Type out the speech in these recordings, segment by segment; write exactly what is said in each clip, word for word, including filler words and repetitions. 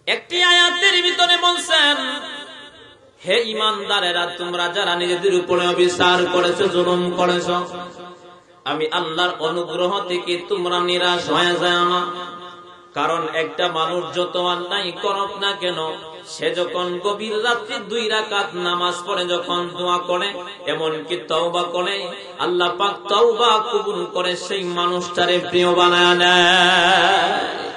একটি আয়াতের ভিতরে বলছেন, হে ঈমানদারেরা, তোমরা যারা নিজেদের উপরে অবিচার করেছো, জুলুম করেছো, আমি আল্লাহর অনুগ্রহ থেকে তোমরা নিরাশ হয়ে যায় না। কারণ একটা মানুষ যত অন্যায় করুক না কেন, সে যখন গভীর রাত্রি দুই রাকাত নামাজ পড়ে, যখন দোয়া করে, এমনকি তওবা করে, আল্লাহ পাক তওবা কবুল করে সেই মানুষটারে প্রিয় বানায় নেয়।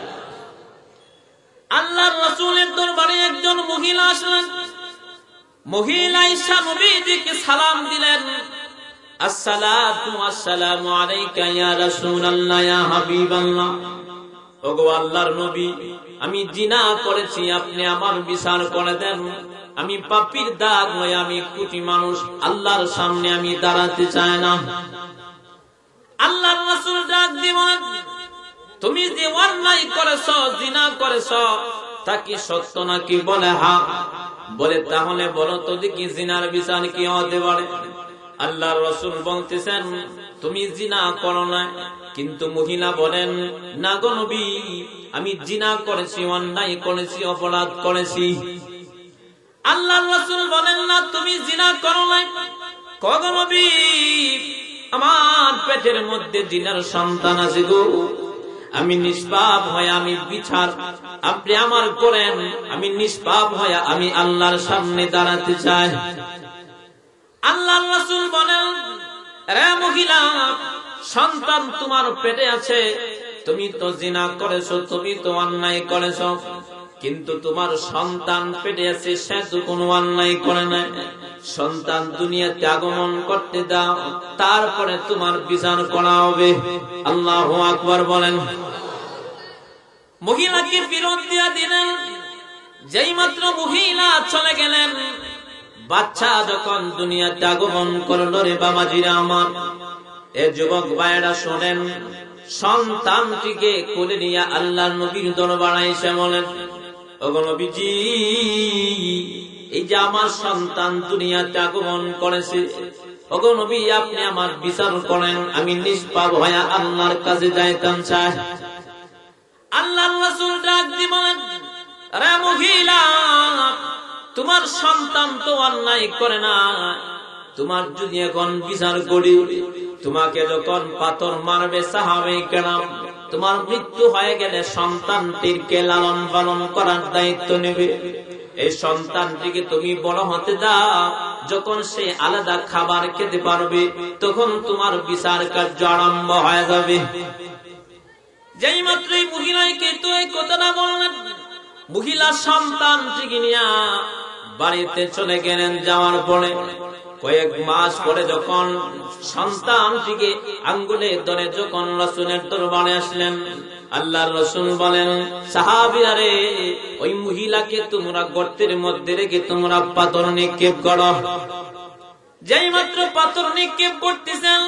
আল্লাহর রাসূলের দরবারে একজন মহিলা আসলেন। মহিলা ঈসা নবীজিকে সালাম দিলেন, আসসালাতু ওয়াসসালামু আলাইকা ইয়া রাসূলুল্লাহ, ইয়া হাবিবাল্লাহ। ওগো আল্লাহর নবী, আমি জিনা করেছি, আপনি আমার বিচার করে দেন। আমি পাপীর দাগ হয়ে আমি কোটি মানুষ আল্লাহর সামনে আমি দাঁড়াতে চাই না। আল্লাহর রাসূল ডাক দিলেন, তুমি যে অন্যায় করেছো, জিনা করেছো, তা কি সত্য নাকি? বলে হ্যাঁ। বলে তাহলে বলো তো দেখি জিনার বিচার কি হতে পারে? আল্লাহর রাসূল বলতেছেন, তুমি জিনা করো না। কিন্তু মহিলা বলেন, না গো নবী, আমি জিনা করেছি, অন্যায় করেছি, অপরাধ করেছি। আল্লাহর রাসূল বলেন, না তুমি জিনা করো না। কগো নবী, আমার পেটের মধ্যে জিনার সন্তান আছে গো। আমি নিষ্পাপ হয়ে আমি বিচার আপনি আমার করেন, আমি নিষ্পাপ হয়ে আমি আল্লাহর সামনে দাঁড়াতে চাই। আল্লাহর রাসূল বলেন, রে মহিলা, সন্তান তোমার পেটে আছে, তুমি তো জিনা করেছো, তুমি তো অন্যায় করেছো, কিন্তু তোমার সন্তান পেটে আছে, সে তো কোনো অন্যায় করে নাই। সন্তান দুনিয়াতে আগমন করতে দাও, তারপরে তোমার বিচার করা হবে। আল্লাহু আকবার বলেন। মহিলাকে ফিরত দিয়া দিলেন। যেই মাত্র মহিলা চলে গেলেন, বাচ্চা যখন দুনিয়াতে আগমন করলো, রে বাবাজিরা আমার, এ যুবক ভাইরা শোনেন, সন্তানটিকে কোলে নিয়ে আল্লাহর নবীর দরবারে এসে বলেন, ওগো নবীজি, এই যে আমার সন্তান দুনিয়াতে আগমন করেছে, ওগো নবী, আপনি আমার বিচার করেন, আমি নিষ্পাপ হয়ে আল্লাহর কাছে যাইতাম চাই। আল্লাহর রাসূল ডাক দিয়ে বলেন, রে মহিলা, তোমার সন্তান তো অন্যায় করে না। তোমার যদি এখন বিচার করি, তোমাকে যখন পাথর মারবে সাহাবায়ে কেরাম, তোমার মৃত্যু হয়ে গেলে সন্তানটিকে লালন পালন করার দায়িত্ব নেবে। এই সন্তানটিকে তুমি বড় হতে দাও, যখন সে আলাদা খাবার খেতে পারবে, তখন তোমার বিচার কার্য আরম্ভ হয়ে যাবে। যেই মাত্র এই মহিলাকে তো এই কথাটা বললেন, মহিলা সন্তানটিকে নিয়ে বাড়িতে চলে গেলেন। যাওয়ার পরে কয়েক মাস পরে যখন সন্তানটিকে আঙ্গুলে ধরে যখন রাসূলের দরবারে আসলেন, আল্লাহর রাসূল বলেন, সাহাবীরা রে, ওই মহিলাকে তোমরা গর্তের মধ্যে রেখে তোমরা পাথর নিক্ষেপ করো। যেই মাত্র পাথর নিক্ষেপ করতেছেন,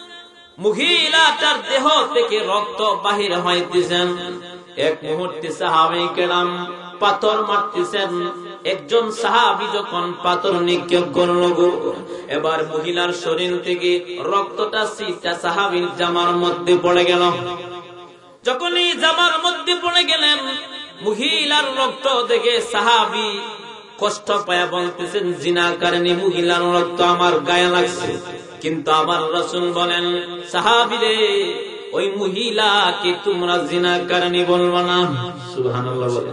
মহিলাটার দেহ থেকে রক্ত বাহির হইতেছেন। এক মুহূর্তে সাহাবায়ে কেরাম পাথর মারতেছেন। একজন সাহাবী যখন পাথর নিক্ষেপ করলো গো, এবার মহিলার শরীর থেকে রক্তটা সিটা সাহাবীর জামার মধ্যে পড়ে গেল। যখন এই জামার মধ্যে পড়ে গেলেন, মহিলার রক্ত দেখে সাহাবী কষ্ট পায়া বলতেছেন, জিনাকারিনী মহিলার রক্ত আমার গায়ে লাগছে। কিন্তু আমার রাসূল বলেন, সাহাবীরে, ওই মহিলাকে তোমরা জিনাকারিনী বলবা না। সুবহানাল্লাহ বলেন।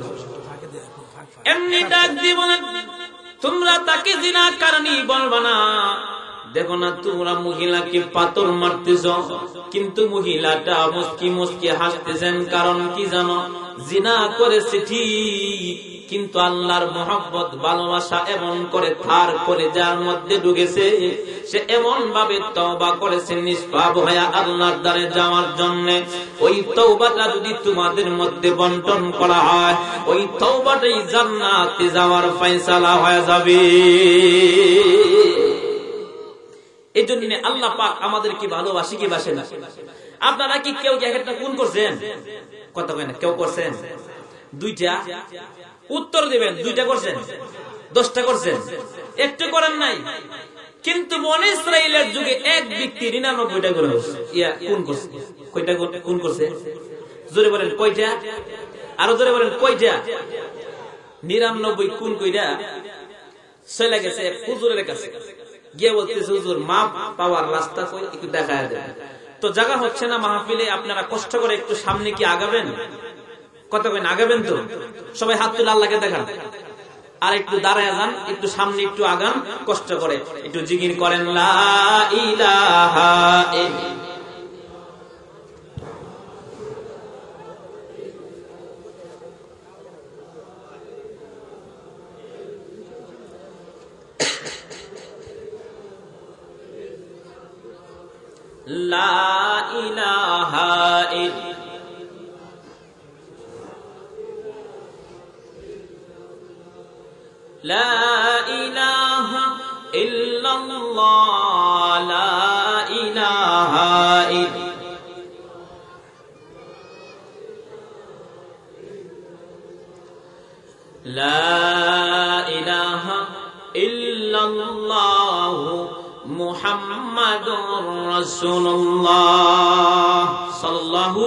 এমনি ডাক দিয়ে বলেন, তোমরা তাকে জিনাকারিনী বলবা না। দেখো না, তোমরা মহিলাকে পাথর মারতেছ, কিন্তু মহিলাটা মুস্কি মুস্কি হাসতেছেন। কারণ কি জানো? জিনা করেছে ঠিক, কিন্তু আল্লাহর মহব্বত, ভালোবাসা এমন করে তার কলিজার মধ্যে ঢুকেছে, সে এমন ভাবে তওবা করেছে নিষ্পাপ হয়ে আল্লাহর দ্বারে যাওয়ার জন্য। ওই তওবাটা যদি তোমাদের মধ্যে বন্টন করা হয়, ওই তওবাটাই জান্নাতে যাওয়ার ফয়সালা হয়ে যাবে। এই জন্য আল্লাহ পাক আমাদেরকে ভালোবাসে কি বাসে না? আপনারা কি কেউ একটা গুণ করছেন? কথা কয় না, কেউ করছেন? দুইটা উত্তর দিবেন। দুইটা করছেন? দশটা করছেন? একটু করেন নাই। কিন্তু বনী ইসরাইলের যুগে এক ব্যক্তি নিরানব্বইটা গুণ ইয়া গুণ করছে। কয়টা গুণ করছে? জোরে বলেন কয়টা? আরো জোরে বলেন কয়টা? নিরানব্বই খুন কইরা চলে গেছে হুজুরের কাছে, গিয়ে বলতেছে হুজুর মাপ পাওয়ার রাস্তা কই একটু দেখায় দেন। তো জায়গা হচ্ছে না মাহফিলে, আপনারা কষ্ট করে একটু সামনে কি আগাবেন? কত কইন আগাবেন? তো সবাই হাত তুলে আল্লাহকে দেখান, আর একটু দাঁড়ায় যান, একটু সামনে একটু আগান, কষ্ট করে একটু জিকির করেন লা ইলাহা ইল্লাল্লাহ। লা ইলাহা ইল্লাল্লাহ, লা ইলাহা ইল্লাল্লাহ, লা ইলাহা ইল্লাল্লাহ, লা ইলাহা ইল্লাল্লাহ মুহাম্মাদুর রাসূলুল্লাহ সাল্লাল্লাহু।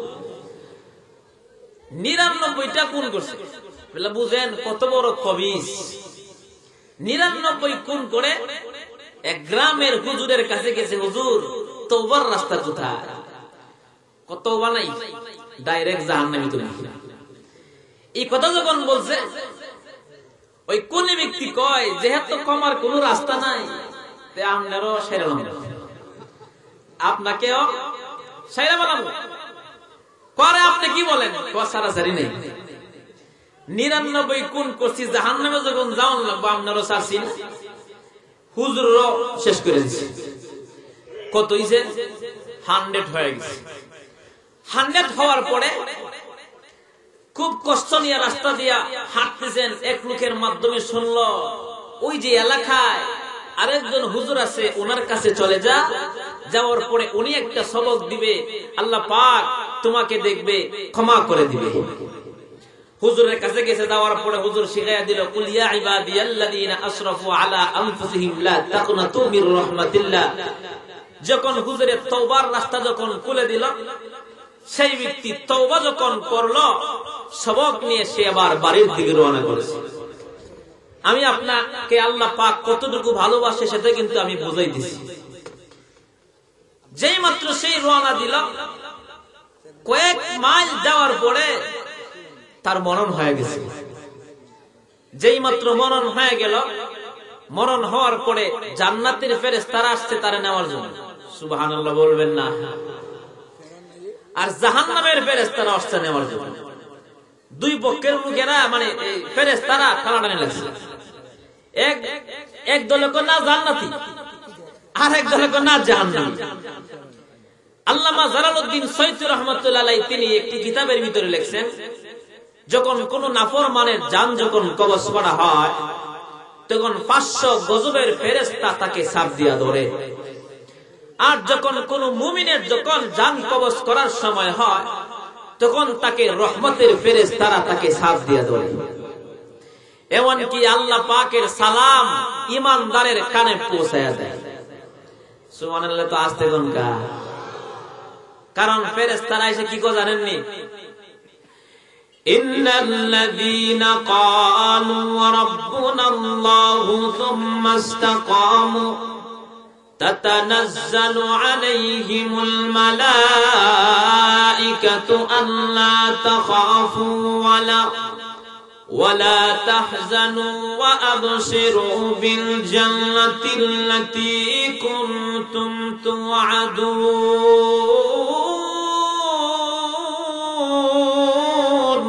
নিরানব্বইটা খুন করছে, বুঝেন কত বড় খবিস। নিরানব্বই খুন করে এক গ্রামের হুজুরের কাছে গেছে, হুজুর তওবার রাস্তা কোথায়? কত তওবা নাই, ডাইরেক্ট জাহান্নামে তুমি। এই কথা যখন বলছে, ওই কোন ব্যক্তি কয় যেহেতু কমার কোন রাস্তা নাই, আপনারও সেরালাম, আপনাকেও সেরা বানাবো করে। আপনি কি বলেন? সারাসারি নেই, নিরানব্বই খুন করছি, জাহান্নামে যখন যাওয়ান লাগবো আপনারও সারছি না, হুজুরও শেষ করে দিচ্ছে। কত হইছে? হান্ড্রেড হয়ে গেছে। হান্ড্রেড হওয়ার পরে খুব কষ্ট নিয়ে রাস্তা দিয়া হাঁটতেছেন, এক লোকের মাধ্যমে শুনলো ওই যে এলাকায় আরেকজন হুজুর আছে, ওনার কাছে চলে যা। যাওয়ার পরে উনি একটা সবক দিবে, আল্লাহ পাক তোমাকে দেখবে, ক্ষমা করে দিবে। হুজুরের কাছে গেছে, যাওয়ার পরে হুজুর শিখাইয়া দিল, কুল ইয়া ইবাদিয়াল্লাযীনা আসরাফু আলা আনফুসিহিম লা তাকনাতু মির রাহমাতিল্লাহ। যখন হুজুরের তওবার রাস্তা যখন খুলে দিল, সেই ব্যক্তি তওবা যখন করলো, সবক নিয়ে সে আবার বাড়ির দিকে রওনা করেছে। আমি আপনাকে আল্লাহ পাক কতটুকু ভালোবাসে সেটা কিন্তু আমি বুঝাই দিছি। যেই মাত্র সেই রওনা দিল, কয়েক মাইল যাওয়ার পরে তার মরণ হয়ে গেছে। যেই মাত্র মরণ হয়ে গেল, মরণ হওয়ার পরে জান্নাতের ফেরেশতারা আসছে তারে নেওয়ার জন্য। সুবহানাল্লাহ বলবেন না? আর জাহান্নামের ফেরেশতারা আসছে নেওয়ার জন্য। দুই পক্ষের লোকেরা মানে ফেরেশতারা টানাটানি লাগছে। এক এক দলে কো না জান্নাতি, আর এক দলে কো না জাহান্নামী। আল্লামা জালালউদ্দিন সৈয়দ রাহমাতুল্লাহ আলাইহি তিনি একটি কিতাবের ভিতরে লিখছেন, যখন কোন নাফরমানের জান যখন কবজ করা হয়, তখন পাঁচশো গজবের ফেরেশতা তাকে সাপ দিয়া ধরে। আর যখন কোন মুমিনের যখন জান কবজ করার সময় হয়, তখন তাকে রহমতের ফেরেশতারা তাকে সাপ দিয়া ধরে। এমনকি আল্লাহ পাকের সালাম ইমানদারের কানে পৌঁছায়া দেয়। সুবহানাল্লাহ। তো আস্তে গনকা, কারণ ফেরেশতারা এসে কি কো জানেননি? ইন্নাল্লাযীনা ক্বালু রাব্বুনাল্লাহু সুম্মা ইসতাকামু তাতানাজ্জালু আলাইহিমুল মালাঈকাতু আল্লা তাখাফু ওয়ালা ولا تحزنوا وأبشروا بالجنة التي كنتم توعدون।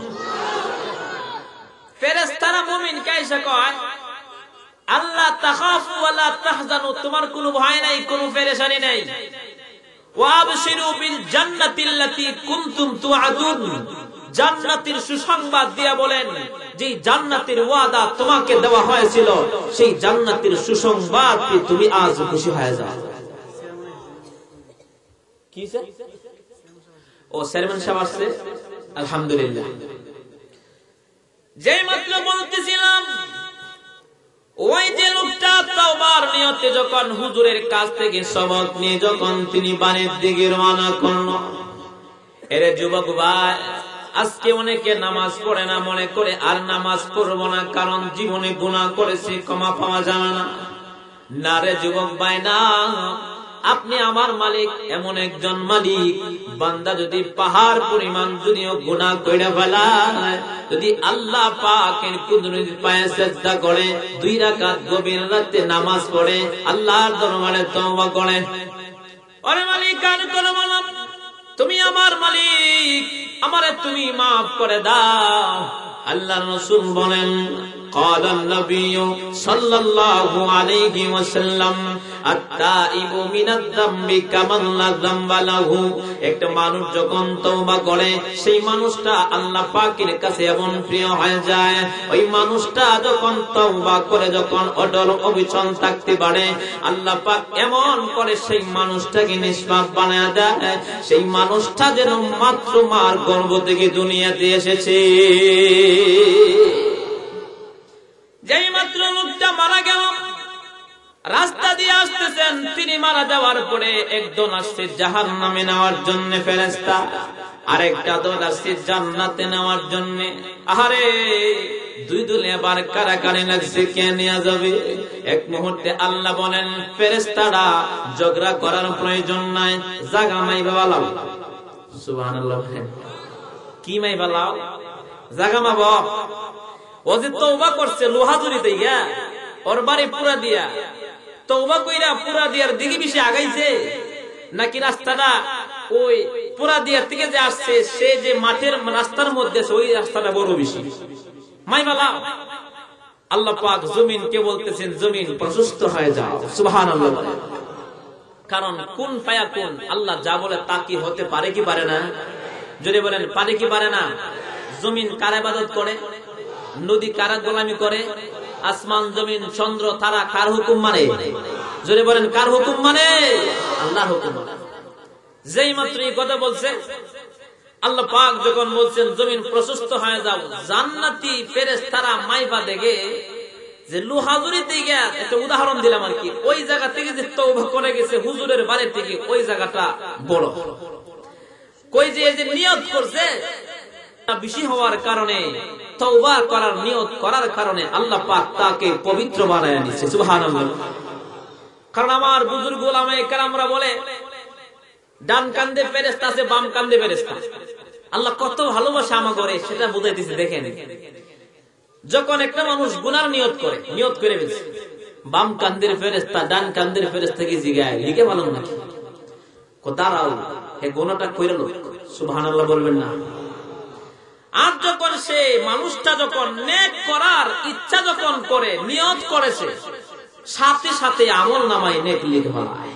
ফেরেশতারা মুমিনকে এসে কয়, আল্লাহ তাখাফু ওয়ালা তাহজানু, তোমার কোনো ভয় নাই, কোনো পেরেশানি নাই। ওয়া আবশিরু বিল জান্নাতিল্লাতী কুনতুম তুআদুন, জান্নাতের সুসংবাদ দিয়া বলেন, যে জান্নাতের ওয়াদা তোমাকে দেওয়া হয়েছিল, সেই জান্নাতের সুসংবাদ পেয়ে তুমি আজ খুশি হয়ে যাও। কি স্যার? ও চেয়ারম্যান সাহেব আসছে, আলহামদুলিল্লাহ। যেই মাত্র বলতেছিলাম, ওই যে লোকটা তওবার নিয়তে যখন হুজুরের কাছ থেকে সবক নিয়ে যখন তিনি বাড়ির দিকে রওনা করল, এরে যুবক ভাই, আজকে অনেকে নামাজ পড়ে না, মনে করে আর নামাজ পড়বো না, কারণ জীবনে গুনাহ করেছে, ক্ষমা পাওয়া যাবে না। না রে যুবক ভাই না, আপনি আমার মালিক, এমন একজন মালিক, বান্দা যদি পাহাড় পরিমাণ যদিও গুনাহ কইরা ফেলায়, যদি আল্লাহ পাকের কুদরতের পায়ে সিজদা করে, দুই রাকাত গভীর রাতে নামাজ পড়ে, আল্লাহর দরবারে তওবা করে, ওরে মালিক কান করে বললাম, তুমি আমার মালিক, আমারে তুমি মাফ করে দাও। আল্লাহর রাসূল বলেন, قال النبي صلى الله عليه وسلم التائب من الذنب كمن لا ذنب له। একটা মানুষ যখন তওবা করে, সেই মানুষটা আল্লাহ পাকের কাছে এমন প্রিয় হয়ে যায়। ওই মানুষটা যখন তওবা করে, যখন অটল অবিচল থাকতে পারে, আল্লাহ পাক এমন করে সেই মানুষটাকে নিষ্পাপ বানায় দেয়, সেই মানুষটা যেন মাত্র মার গর্ভ থেকে দুনিয়াতে এসেছে। যেই মাত্র লোকটা মারা গেল, রাস্তা দিয়ে আসতেছেন, তিনি মারা যাওয়ার পরে একজন আসছে জাহান্নামে নেওয়ার জন্য ফেরেশতা, আরেকটা দল আসছে জান্নাতে নেওয়ার জন্য। আহারে, দুই দলে আবার কারাকারি লাগছে, কে নিয়ে যাবে? এক মুহূর্তে আল্লাহ বলেন, ফেরেশতারা ঝগড়া করার প্রয়োজন নাই, জাগা মাই বাবালাও। সুবহানাল্লাহ। কি মাই বালাও? জাগা মাব। ও যে তওবা করছে লোহাজুরিতে গিয়া, ওর বাড়ি পুরা দিয়া তওবা কইরা পুরা দিয়ার দিকে বেশি আগাইছে, নাকি রাস্তাটা ওই পুরা দিয়ার থেকে যে আসছে, সে যে মাঠের রাস্তার মধ্যে ওই রাস্তাটা বড় বেশি? মাইবালা, আল্লাহ পাক জমিনকে বলতেছেন, জমিন প্রশস্ত হয়ে যাও। সুবহানাল্লাহ। কারণ কোন পায়া কোন, আল্লাহ যা বলে তা কি হতে পারে কি পারে না? যদি বলেন পারে কি পারে না? জমিন কার ইবাদত করে? নদী কার গোলামি করে? আসমান জমিন চন্দ্র তারা কার হুকুম মানে? যদি বলেন কার হুকুম মানে? আল্লাহর হুকুম মানে। যেই মাত্র এই কথা বলছে, আল্লাহ পাক যখন বলছেন জমিন প্রশস্ত হয়ে যাও, জান্নাতি ফেরেশতারা মাইবা দেখে যে লোহাজুরি থেকে, একটা উদাহরণ দিলাম আর কি, ওই জায়গা থেকে যে তওবা করে গেছে হুজুরের বাড়ি থেকে, ওই জায়গাটা বড়। কই যে এই যে নিয়ত করছে বেশি হওয়ার কারণে, তওবা করার নিয়ত করার কারণে আল্লাহ পাক তাকে পবিত্র বানায় নিচ্ছে। সুবহানাল্লাহ। কারণ আমার বুজুর্গ উলামায়ে কেরামরা বলে, ডান কান্দে ফেরেশতা আছে, বাম কান্দে ফেরেশতা। আল্লাহ কত ভালোবাসা আমা করে সেটা বুঝাইতেছে। দেখেন, যখন একটা মানুষ গুনার নিয়ত করে, নিয়ত করে ফেলছে, বাম কান্দের ফেরেশতা ডান কান্দের ফেরেশতাকে জিগায়, লিখে ভালো নাকি? কোথাও হে গুনাহটা কইরা লোক, সুবহানাল্লাহ বলবেন না? আর যখন সে মানুষটা যখন নেক করার ইচ্ছা যখন করে, নিয়ত করেছে, সাথে সাথে আমল নামায় নেক লিখে ফেলায়।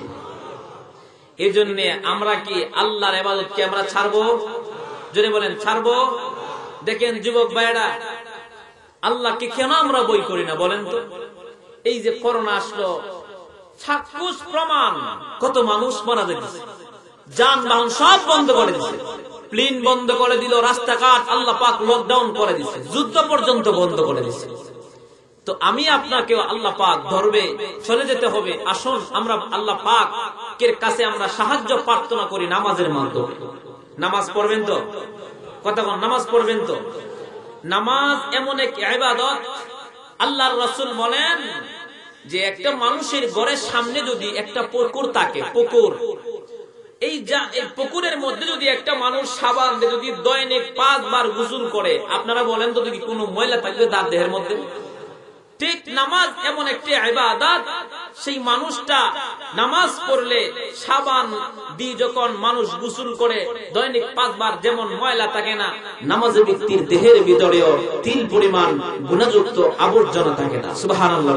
এই জন্য আমরা কি আল্লাহর ইবাদতকে আমরা ছাড়বো? যদি বলেন ছাড়বো। দেখেন যুবক ভাইরা, আল্লাহকে কেন আমরা বই করি না বলেন তো? এই যে করোনা আসলো, চাক্ষুষ প্রমাণ, কত মানুষ মারা যাচ্ছে, যানবাহন সব বন্ধ করে দিচ্ছে, প্লেন বন্ধ করে দিল, রাস্তাঘাট আল্লাহ পাক লকডাউন করে দিচ্ছে, যুদ্ধ পর্যন্ত বন্ধ করে দিচ্ছে। তো আমি আপনাকেও আল্লাহ পাক ধরবে, চলে যেতে হবে। আসুন আমরা আল্লাহ পাক এর কাছে আমরা সাহায্য প্রার্থনা করি নামাজের মাধ্যমে। নামাজ পড়বেন তো? কথা বল, নামাজ পড়বেন তো? নামাজ এমন এক ইবাদত, আল্লাহর রাসূল বলেন যে একটা মানুষের ঘরের সামনে যদি একটা পুকুর থাকে, পুকুর, এই যা এই পুকুরের মধ্যে যদি একটা মানুষ সাবান দিয়ে যদি দৈনিক পাঁচবার গোসল করে, আপনারা বলেন তো যদি কোনো ময়লা থাকবে তার দেহের মধ্যে? ঠিক নামাজ এমন একটি ইবাদত, সেই মানুষটা নামাজ পড়লে সাবান দিয়ে যখন মানুষ গোসল করে দৈনিক পাঁচবার, যেমন ময়লা থাকে না, নামাজে ব্যক্তির দেহের ভিতরেও তিল পরিমাণ গুনাহযুক্ত আবর্জনা থাকে না। সুবহানাল্লাহ।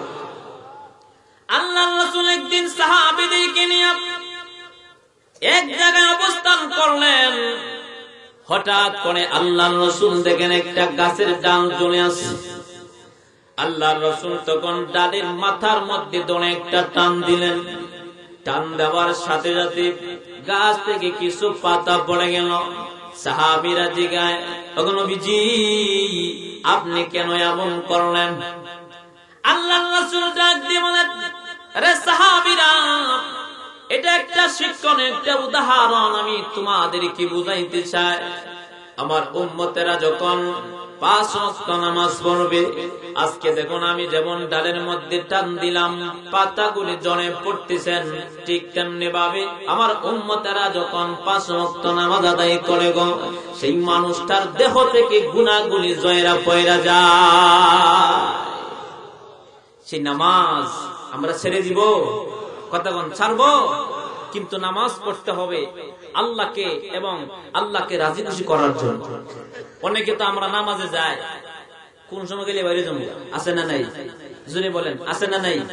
আল্লাহর রাসূল একদিন সাহাবীদেরকে নিয়ে এক জায়গায় অবস্থান করলেন। হঠাৎ করে আল্লাহর রাসূল দেখেন একটা গাছের ডাল ঝুলে আছে। আল্লাহর রাসূল তখন ডালের মাথার মধ্যে দড়ে একটা টান দিলেন। টান দেওয়ার সাথে সাথে গাছ থেকে কিছু পাতা পড়ে গেল। সাহাবীরা জিগায়, ওগো নবীজি আপনি কেন এমন করলেন? আল্লাহর রাসূল ডাক দিয়ে বলেন, আরে সাহাবীরা, এটা একটা শিক্ষণ, একটা উদাহরণ আমি তোমাদেরকে বুঝাইতে চাই। আমার উম্মতেরা যখন পাঁচ ওয়াক্ত নামাজ পড়বে, আজকে দেখুন আমি যেমন ডালের মধ্যে টান দিলাম পাতাগুলি জনে পড়তেছেন, ঠিক তেমনি ভাবে আমার উম্মতেরা যখন পাঁচ ওয়াক্ত নামাজ আদায় করে গো, সেই মানুষটার দেহ থেকে গুনাহগুলি জয়রা পয়রা যায়। সেই নামাজ আমরা ছেড়ে দিব? কতক্ষণ ছাড়বো? কিন্তু নামাজ পড়তে হবে আল্লাহকে এবং আল্লাহকে রাজি খুশি করার জন্য। অনেকে তো আমরা নামাজে যাই, কোন সময় গেলে বাইরে জমা আছে না নাই? জোরে বলেন, আছে না নাই?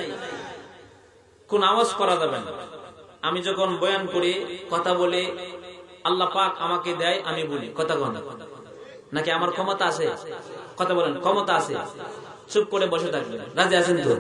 কোন আওয়াজ করা যাবে না। আমি যখন বয়ান করি কথা বলে আল্লাহ পাক আমাকে দেয়, আমি বলি কথা কন, নাকি আমার ক্ষমতা আছে? কথা বলেন, ক্ষমতা আছে? চুপ করে বসে থাকবেন, রাজি আছেন তো?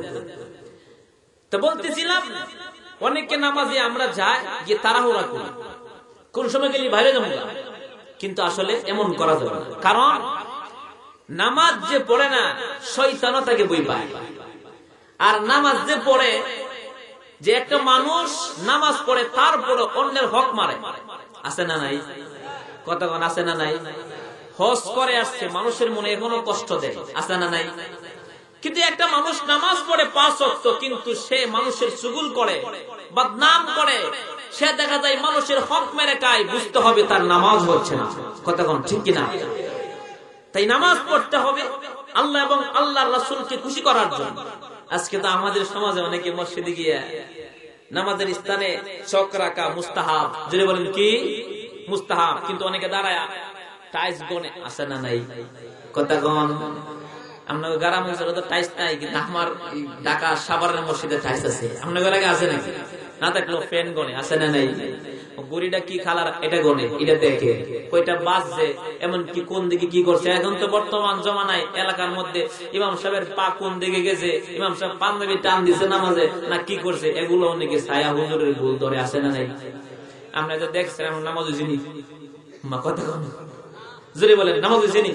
তো বলতেছিলাম অনেকে নামাজে আমরা যাই গিয়ে তাড়াহুড়া করি, কোন সময় গেলে বাইরে যাবো, কিন্তু আসলে এমন করা যাবে না। কারণ নামাজ যে পড়ে না শয়তানও তাকে বই পায়। আর নামাজ যে পড়ে, যে একটা মানুষ নামাজ পড়ে তারপরে অন্যের হক মারে, আছে না নাই? কতক্ষণ আছে না নাই? হজ করে আসছে, মানুষের মনে এখনো কষ্ট দেয়, আছে না নাই? কিন্তু একটা মানুষ নামাজ পড়ে পাঁচ ওয়াক্ত, কিন্তু সে মানুষের চুগল করে, বদনাম করে, সে দেখা যায় মানুষের হক মেরে খায়, বুঝতে হবে তার নামাজ হচ্ছে না। কতক্ষণ ঠিক কিনা? তাই নামাজ পড়তে হবে আল্লাহ এবং আল্লাহর রাসূলকে খুশি করার জন্য। আজকে তো আমাদের সমাজে অনেকে মসজিদে গিয়ে নামাজের স্থানে চক রাখা মুস্তাহাব, যদি বলেন কি মুস্তাহাব, কিন্তু অনেকে দাঁড়ায় টাইস গনে, আছে না নাই? কতক্ষণ আপনার গ্রাম অঞ্চলে তো টাইস নাই, কিন্তু আমার ঢাকা সাভারের মসজিদে টাইস আছে। আপনার এলাকা আছে নাকি? না থাকলেও ফ্যান গনে, আছে না নাই? গড়িটা কি খালার এটা গনে, এটা দেখে কয়টা বাজছে, এমন কি কোন দিকে কি করছে। এখন তো বর্তমান জমানায় এলাকার মধ্যে ইমাম সাহেবের পা কোন দিকে গেছে, ইমাম সাহেব পাঞ্জাবি টান দিছে নামাজে না কি করছে, এগুলো অনেকে ছায়া হুজুরের ভুল ধরে, আছে না নাই? আমরা যে দেখছেন এখন নামাজ চিনি মা কথা কন, জোরে বলেন নামাজ চিনি।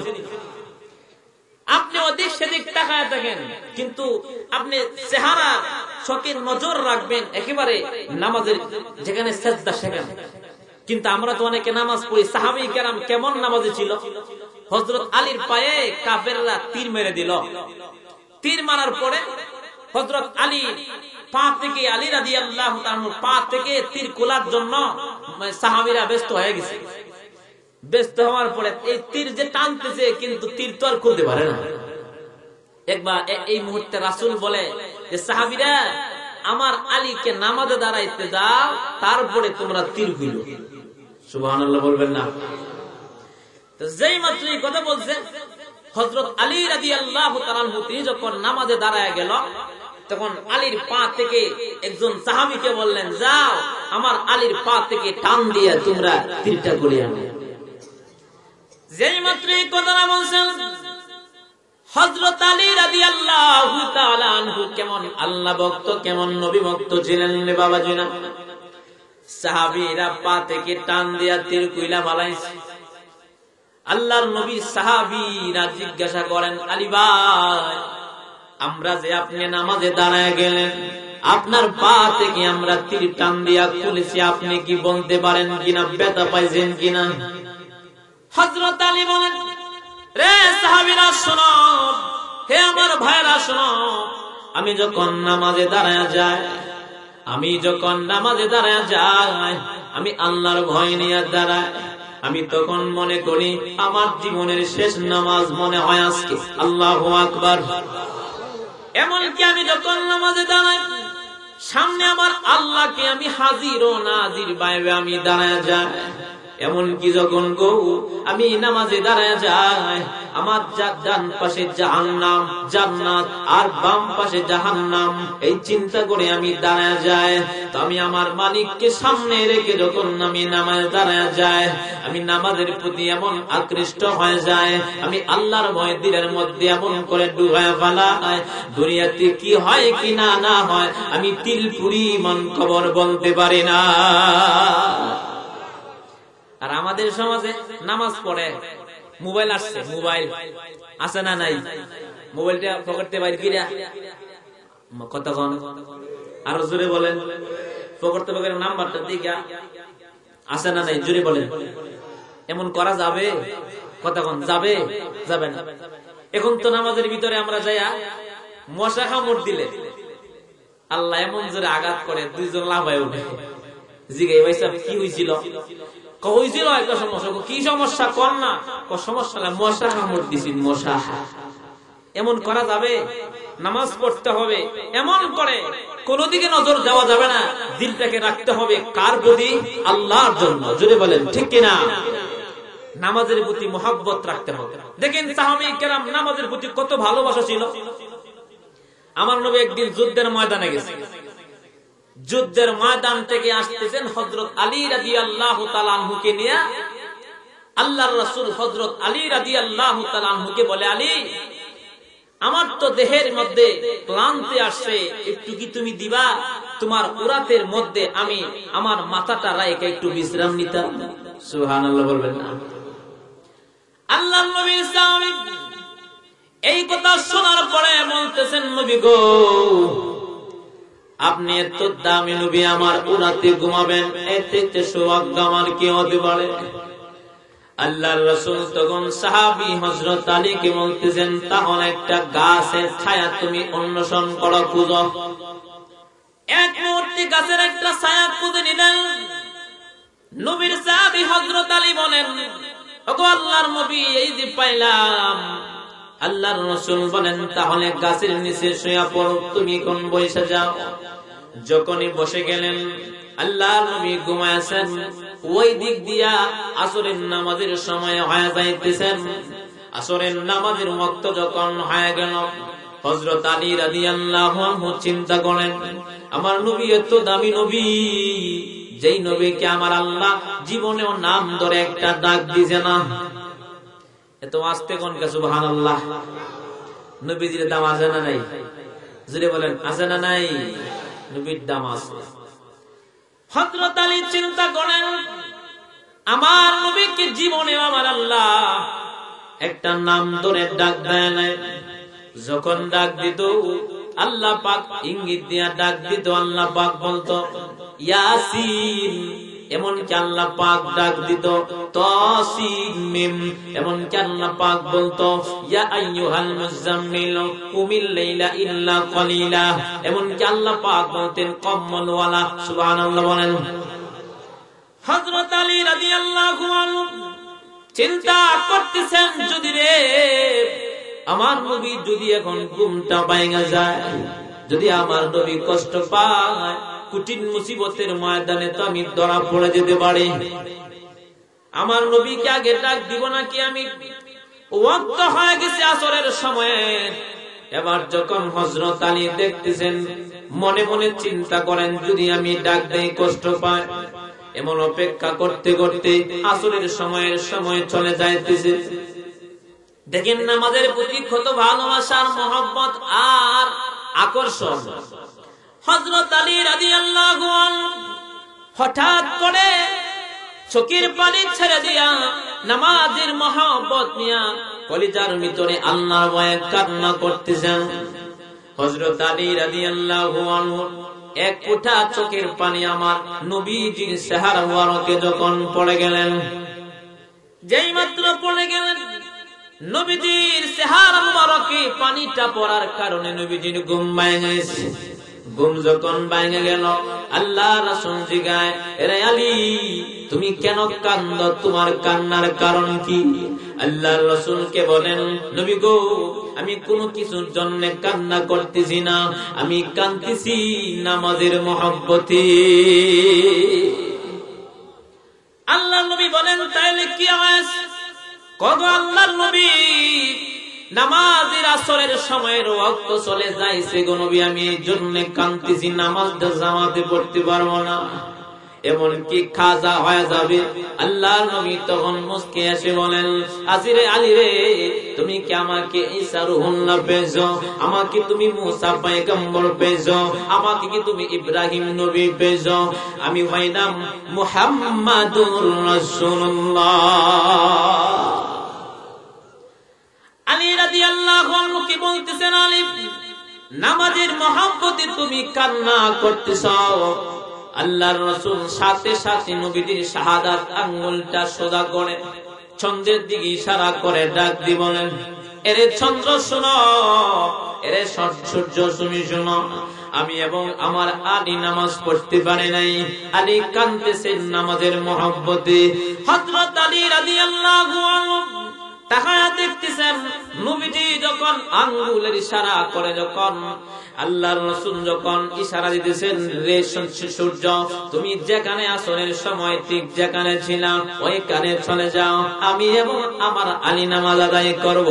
আপনি অধিক সেদিক তাকায় থাকেন, কিন্তু আপনি চেহারা শখের নজর রাখবেন একেবারে নামাজের যেখানে সেজদা সেখানে। কিন্তু আমরা তো অনেকে নামাজ পড়ি, সাহাবী কেরাম কেমন নামাজে ছিল। হযরত আলীর পায়ে কাফেররা তীর মেরে দিল, তীর মারার পরে হযরত আলী পা থেকে, আলী রাদিয়াল্লাহু তাআলা পা থেকে তীর খোলার জন্য সাহাবীরা ব্যস্ত হয়ে গেছে। ব্যস্ত হওয়ার পরে এই তীর যে টানতেছে, কিন্তু তীর তো আর খুলতে পারে না। একবার এই মুহূর্তে রাসূল বলে যে সাহাবীরা আমার আলীকে নামাজে দাঁড়াইতে দাও, তারপরে তোমরা তীর খুলো। সুবহানাল্লাহ বলবেন না? তো যেই মাত্র এই কথা বলছেন, হযরত আলী রাদিয়াল্লাহু তাআলা তিনি যখন নামাজে দাঁড়ায় গেল, তখন আলীর পা থেকে একজন সাহাবীকে বললেন, যাও আমার আলীর পা থেকে টান দিয়ে তোমরা তীরটা খুলে আনো। যেই মাত্র এই কথাটা বলছেন, হযরত আলী রাদিয়াল্লাহু তাআলা আনহু কেমন আল্লাহ ভক্ত, কেমন নবী ভক্ত ছিলেন রে বাবা জিনা। সাহাবীরা পা থেকে টান দিয়া তীর কইলা ফালাইছে। আল্লাহর নবী সাহাবীরা জিজ্ঞাসা করেন, আলী ভাই, আমরা যে আপনি নামাজে দাঁড়ায় গেলেন, আপনার পা থেকে আমরা তীর টান দিয়া খুলেছি, আপনি কি বলতে পারেন কিনা ব্যথা পাইছেন কিনা? হযরত আলী বলেন, রে সাহাবীরা শোনো, হে আমার ভাইরা শোনো, আমি যখন নামাজে দাঁড়ায় যাই, আমি যখন নামাজে দাঁড়ায় যাই, আমি আল্লাহর ভয় নিয়ে দাঁড়াই, আমি তখন মনে করি আমার জীবনের শেষ নামাজ মনে হয় আজকে। আল্লাহু আকবার। এমনকি আমি যখন নামাজে দাঁড়াই, সামনে আমার আল্লাহকে আমি হাজির ও নাজির ভাবে আমি দাঁড়ায় যাই। এমনকি যখন গো আমি নামাজে দাঁড়ায় যাই, আমার ডান পাশে জাহান্নাম, জান্নাত, আর বাম পাশে জাহান্নাম, এই চিন্তা করে আমি দাঁড়ায় যাই। তো আমি আমার মালিককে সামনে রেখে যখন আমি নামাজে দাঁড়ায় যাই, আমি নামাজের প্রতি এমন আকৃষ্ট হয়ে যায়, আমি আল্লাহর ভয় দিলের মধ্যে এমন করে ডুবায় ফেলাই, দুনিয়াতে কি হয় কি না না হয় আমি তিল পরিমাণ খবর বলতে পারি না। আর আমাদের সমাজে নামাজ পড়ে মোবাইল আসছে, মোবাইল আছে না নাই? মোবাইলটা পকেটে বাইর কিরা কতক্ষণ আরো জোরে বলেন, পকেটে পকেটে নাম্বারটা দিকে আছে না নাই? জোরে বলেন। এমন করা যাবে? কতক্ষণ যাবে? যাবে না। এখন তো নামাজের ভিতরে আমরা যাইয়া মশা কামড় দিলে আল্লাহ এমন জোরে আঘাত করে দুইজন লাফায় উঠে, জিজ্ঞাসা ভাই সাহেব কি হয়েছিল? হয়েছিল একটা সমস্যা। কি সমস্যা? কর না। সমস্যা না, মশা কামড় দিছি, মশা। এমন করা যাবে? নামাজ পড়তে হবে এমন করে কোন দিকে নজর দেওয়া যাবে না, দিলটাকে রাখতে হবে কার প্রতি? আল্লাহর জন্য। জোরে বলেন ঠিক কিনা? নামাজের প্রতি মহব্বত রাখতে হবে। দেখেন সাহাবায়ে কেরাম নামাজের প্রতি কত ভালোবাসা ছিল। আমার নবী একদিন যুদ্ধের ময়দানে গেছে, যুদ্ধের ময়দান থেকে আসতেছেন হযরত আলী রাদিয়াল্লাহু তাআলা আনহুকে নিয়ে। আল্লাহর রাসূল হযরত আলী রাদিয়াল্লাহু তাআলা আনহুকে বলে, আলী আমার তো দেহের মধ্যে ক্লান্তি আসছে, একটু কি তুমি দিবা? তোমার উরাতের মধ্যে আমি আমার মাথাটা রাইখা একটু বিশ্রাম নিতাম। সুবহানাল্লাহ বলবেন না? আল্লাহর নবী সাল্লাল্লাহু এই কথা শোনার পরে বলতেছেন, নবী গো আপনি এত দামি নবী, আমার উরাতে ঘুমাবেন, এতে সৌভাগ্য আমার কি হতে পারে? আল্লাহর রাসূল তখন সাহাবী হযরত আলীকে বলতেছেন, তাহলে একটা গাছের ছায়া তুমি অন্বেষণ করো, খুঁজো। এক মুহূর্তে গাছের একটা ছায়া খুঁজে নিলেন। নবীর সাহাবী হযরত আলী বলেন, ওগো আল্লাহর নবী এই যে পাইলাম। আল্লাহর রাসূল বলেন, তাহলে গাছের নিচে শুয়ে পড়ো, তুমি কোন বসে যাও। যখনই বসে গেলেন, আল্লাহর নবী ঘুমায়াছেন। ওই দিক দিয়া আসরের নামাজের সময় হয়ে যাইতেছেন। আসরের নামাজের ওয়াক্ত যখন হয়ে গেল, হযরত আলী রাদিয়াল্লাহু আনহু চিন্তা করেন, আমার নবী এত দামি নবী, যেই নবীকে আমার আল্লাহ জীবনেও নাম ধরে একটা ডাক দিছে না। এত আস্তে কোন কে? সুবহানাল্লাহ। নবীজির দাম আছে না নাই? জোরে বলেন আছে না নাই? নবীর দাম আছে। হযরত আলী চিন্তা করেন, আমার নবীকে জীবনে আমার আল্লাহ একটা নাম ধরে ডাক দেয় নাই। যখন ডাক দিত আল্লাহ পাক ইঙ্গিত দিয়া ডাক দিত, আল্লাহ পাক বলতো ইয়াসিন, এমনকি আল্লাহ পাক ডাক দিত তাসিন মিম, এমনকি আল্লাহ পাক বলতো ইয়া আইয়ুহাল মুজাম্মিল কুমিল লাইলা ইল্লা কলিলা, এমনকি আল্লাহ পাক বলতেন কম্বল ওয়ালা। সুবহানাল্লাহ বলেন। হযরত আলী রাদিয়াল্লাহু আনহু চিন্তা করতেছেন, যদি রে আমার নবী যদি এখন ঘুমটা ভাঙা যায়, যদি আমার নবী কষ্ট পায়, কঠিন মুসিবতের ময়দানে তো আমি ধরা পড়ে যেতে পারি। আমার নবীকে আগে ডাক দিব নাকি? আমি ওয়াক্ত হয়ে গেছে আসরের সময়ে। এবার যখন হযরত আলী দেখতেছেন, মনে মনে চিন্তা করেন, যদি আমি ডাক দেই কষ্ট পায়। এমন অপেক্ষা করতে করতে আসরের সময়ের সময় চলে যাইতেছে। দেখেন নামাজের প্রতি কত ভালোবাসার মহব্বত আর আকর্ষণ। হযরত আলী রাদিয়াল্লাহু আনহু হঠাৎ করে চোখের পানি ছেড়ে দিয়া নামাজের মহব্বত নিয়া কলিজার ভিতরে আল্লাহর ভয়ে কান্না করতেছেন। হযরত আলী রাদিয়াল্লাহু আনহু এক ফোঁটা চোখের পানি আমার নবীজির চেহারা মুবারকে যখন পড়ে গেলেন, যেই মাত্র পড়ে গেলেন, নবীজির চেহারা মুবারকে পানিটা পড়ার কারণে নবীজির ঘুম ভেঙে গেছে। ঘুম যখন ভেঙে গেল, আল্লাহ রাসূল জিগায়, এরে আলী তুমি কেন কান্দ? তোমার কান্নার কারণ কি? আল্লাহর রাসূলকে বলেন, নবী গো আমি কোনো কিছুর জন্য কান্না করতেছি না, আমি কাঁদতেছি নামাজের মহব্বতে। আল্লাহর নবী বলেন, তাইলে কি হয়েছে? কত আল্লাহর নবী নামাজের আসরের সময়ের ওয়াক্ত চলে যাইছে গো নবী, আমি এই জন্য কাঁদতেছি, নামাজটা জামাতে পড়তে পারবো না, এমনকি খাজা হয়ে যাবে। আল্লাহর নবী তখন মুস্কে এসে বলেন, আজিরে আলী রে তুমি কি আমাকে ঈসা রুহুল্লাহ পেয়েছো? আমাকে তুমি মুসা পয়গম্বর পেয়েছো? আমাকে কি তুমি ইব্রাহিম নবী পেয়েছো? আমি হইলাম মুহাম্মাদুর রাসূলুল্লাহ। আলী রাদিয়াল্লাহু আনহু কি বলতেছেন, আলী নামাজের মহব্বতে তুমি কান্না করতেছো, আল্লাহর রাসূল সাথে সাথে নবীদের শাহাদাত আঙ্গুলটা সোজা করে চন্দ্রের দিকে ইশারা করে ডাক দিয়ে বলেন, এরে চন্দ্র শোনো, এরে সূর্য তুমি শোনো, আমি এবং আমার আলী নামাজ পড়তে পারে নাই। আলী কাঁদতেছেন নামাজের মহব্বতে। হযরত আলী রাদিয়াল্লাহু আনহু তাকায়া দেখতেছেন নবীজি যখন আঙ্গুলের ইশারা করে, যখন আল্লাহর রাসূল যখন ইশারা দিতেছেন, রে সূর্য তুমি যেখানে আসরের সময় ঠিক যেখানে ছিলা ওইখানে চলে যাও, আমি এবং আমার আলী নামাজ আদায় করব।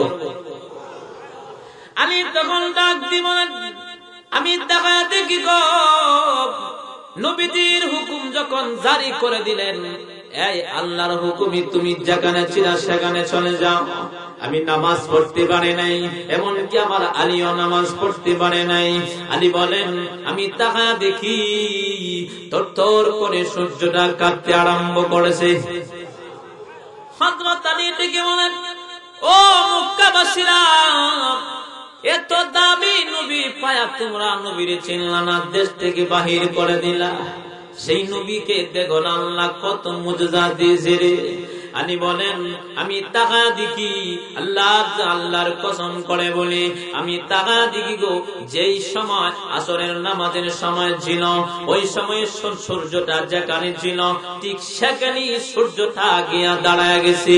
আলী তখন ডাক দিয়ে বলেন, আমি তাকায়া দেখি গো নবীজির হুকুম যখন জারি করে দিলেন, এই আল্লাহর হুকুমই তুমি যেখানে ছিলা সেখানে চলে যাও, আমি নামাজ পড়তে পারে নাই, এমনকি আমার আলীও নামাজ পড়তে পারে নাই। আলী বলেন, আমি তাকায়া দেখি থরথর করে সূর্যটা কাঁপতে আরম্ভ করেছে। হযরত আলী ডেকে বলেন, ও মক্কাবাসীরা, এত দামি নবী পায়া তোমরা নবীর চিনলা না, দেশ থেকে বাহির করে দিলা। সেই নবীকে দেখো না আল্লাহ কত মুজজা দিয়েছে রে। আলী বলেন, আমি তাকায়া দেখি, আল্লাহ আল্লাহর কসম করে বলি, আমি তাকায়া দেখি গো যেই সময় আসরের নামাজের সময় ছিল, ওই সময় সূর্যটা যেখানে ছিল ঠিক সেখানেই সূর্যটা গিয়া দাঁড়ায় গেছে,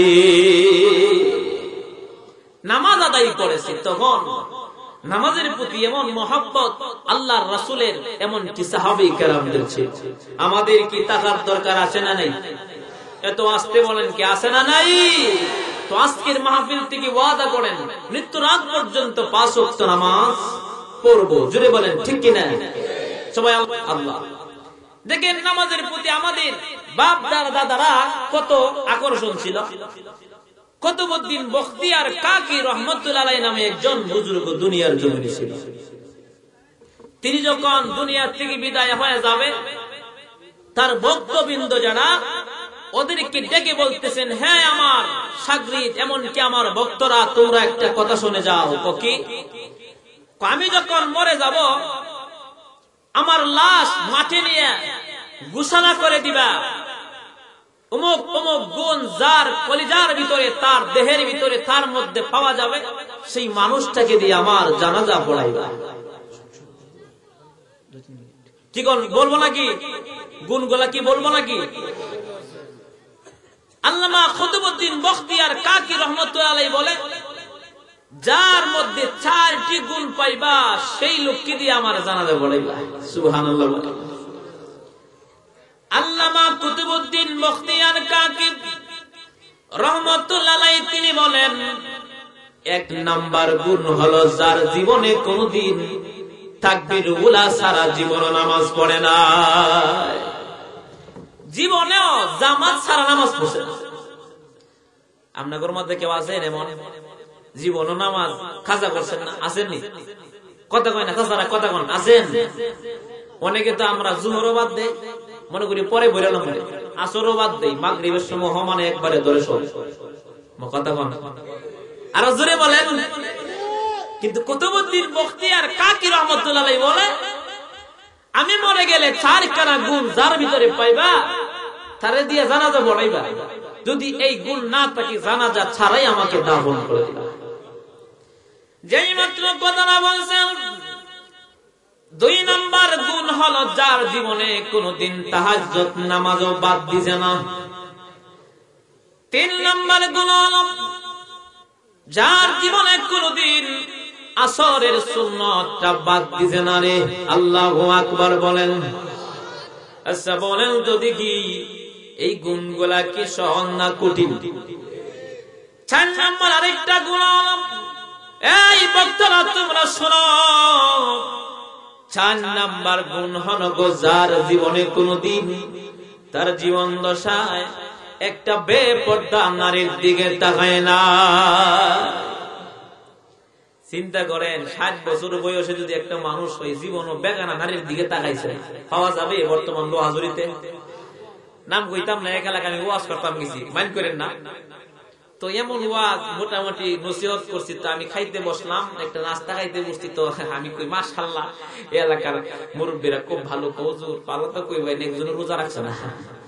নামাজ আদায় করেছে। তখন নামাজের প্রতি এমন মহব্বত আল্লাহর রাসূলের, এমন কি সাহাবী কেরামদের ছিল। আমাদের কি তাকার দরকার আছে না নাই? এত আসতে বলেন কি আছে না নাই? তো আজকের মাহফিল থেকে ওয়াদা করেন মৃত্যুর আগ পর্যন্ত পাঁচ ওয়াক্ত নামাজ পড়বো। জুড়ে বলেন ঠিক কিনা? সবাই আল্লাহ দেখেন, নামাজের প্রতি আমাদের বাপ দাদারা কত আকর্ষণ ছিল। কুতুবউদ্দিন বখতিয়ার কাকি রহমাতুল্লাহ আলাইহি নামে একজন বুজুর্গ দুনিয়ার জমিনে ছিল। তিনি যখন দুনিয়া থেকে বিদায় হয়ে যাবে, তার ভক্তবৃন্দ যারা ওদেরকে ডেকে বলতেছেন, হ্যাঁ আমার শাগরিদ, এমনকি আমার ভক্তরা, তোমরা একটা কথা শুনে যাও। কি? আমি যখন মরে যাব, আমার লাশ মাটি নিয়ে গোসলা করে দিবা, অমুক অমুক গুণ যার কলিজার ভিতরে, তার দেহের ভিতরে, তার মধ্যে পাওয়া যাবে, সেই মানুষটাকে দিয়ে আমার জানাজা পড়াইবা। কি বলবো নাকি? গুণগুলা কি বলবো নাকি? আল্লামা কুতুবউদ্দিন বখতিয়ার কাকি রহমাতুল্লাহ আলাইহি বলে, যার মধ্যে চারটি গুণ পাইবা সেই লোককে দিয়ে আমার জানাজা পড়াইবা। সুবহানাল্লাহ। আল্লামা কুতুবউদ্দিন বখতিয়ার কাকি রহমাতুল্লাহ আলাইহি তিনি বলেন, এক নাম্বার গুণ হলো যার জীবনে কোনদিন তাকবীর উলা সারা জীবন নামাজ পড়ে না, জীবনেও জামাত সারা নামাজ পড়ছে না। আপনাদের মধ্যে কেউ আছেন এমন জীবনও নামাজ কাজা করছেন না? আসেননি? কথা কয় না চাচারা, কথা কন, আছেন? অনেকে তো আমরা জোহরও বাদ দেই, মনে করি পরে বইরালাম, আসরও বাদ দেই, মাগরিবের সময় মানে একবারে ধরে সব কথা কন, আরো জোরে বলেন। কিন্তু কুতুবউদ্দিন বখতিয়ার কাকি রহমাতুল্লাহ আলাইহি বলে, আমি মরে গেলে চারখানা গুণ যার ভিতরে পাইবা তারে দিয়ে জানাজা পড়াইবা, যদি এই গুণ না থাকে জানাজা ছাড়াই আমাকে দাফন করে দিবা। যেই মাত্র কথাটা বলছেন, দুই নাম্বার গুণ হলো যার জীবনে কোনদিন তাহাজ্জুদ নামাজও বাদ দিছে না। তিন নাম্বার গুণ হলো যার জীবনে কোনদিন আসরের সুন্নতটা বাদ দিছে না রে। আল্লাহু আকবার বলেন। আচ্ছা বলেন যদি কি এই গুণগুলা কি সহজ না কঠিন? চার নাম্বার আরেকটা গুণ, এই বক্তারা তোমরা শোনো, চার নাম্বার গুণ হলো গো যার জীবনে কোনদিন তার জীবন দশায় একটা বেপর্দা নারীর দিকে তাকায় না। চিন্তা করেন, ষাট বছর বয়সে যদি একটা মানুষ হয় জীবন ও বেগানা নারীর দিকে তাকাইছে, পাওয়া যাবে বর্তমান লোহাজুরিতে? নাম কইতাম না, এক এলাকায় আমি ওয়াজ করতাম গেছি, মাইন্ড করেন না। তো এমন ওয়াজ মোটামুটি নসিহত করছি, তো আমি খাইতে বসলাম, একটা নাস্তা খাইতে বসছি, তো আমি কই মাশাআল্লাহ এই এলাকার মুরব্বীরা খুব ভালো। হুজুর ভালো তো কই ভাই, একজন রোজা রাখছে না।